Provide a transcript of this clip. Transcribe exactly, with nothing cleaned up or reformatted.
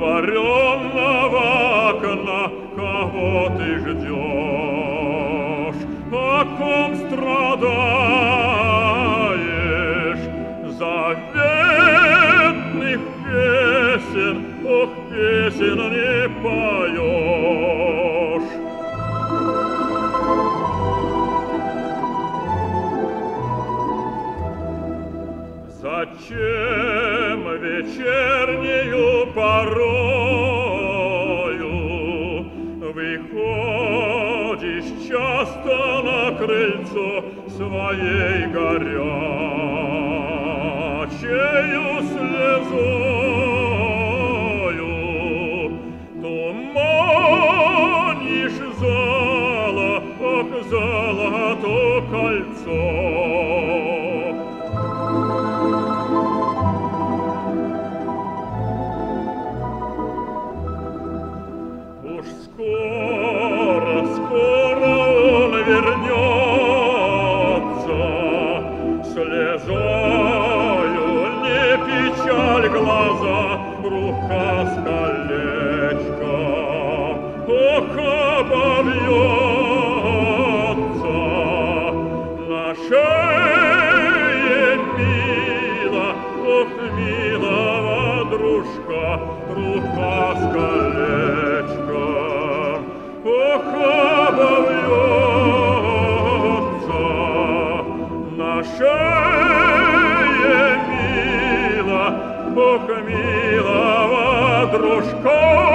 отворенного окна, кого ты ждешь, о ком страдаешь, заветных песен, ох, песен не поешь. Зачем вечернею порою выходишь часто на крыльцо своей горячею слезою? Туманишь зало, ох, золото кольцо. Скоро, скоро он вернется, слезою не печаль глаза, рука с колечком, ох, обовьется на шее мила, ох, милого дружка, рука с колечком, ох, обовьется на шее мила, ох, милого дружка.